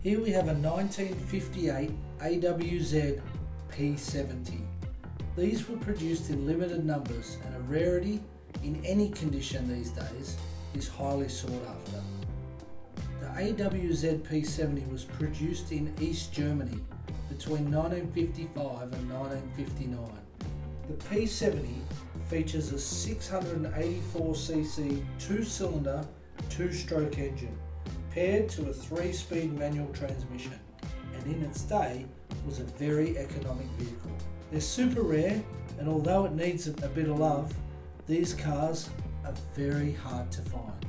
Here we have a 1958 AWZ P70. These were produced in limited numbers, and a rarity in any condition these days is highly sought after. The AWZ P70 was produced in East Germany between 1955 and 1959. The P70 features a 684cc two-cylinder, two-stroke engine paired to a 3-speed manual transmission, and in its day was a very economic vehicle. They're super rare, and although it needs a bit of love, these cars are very hard to find.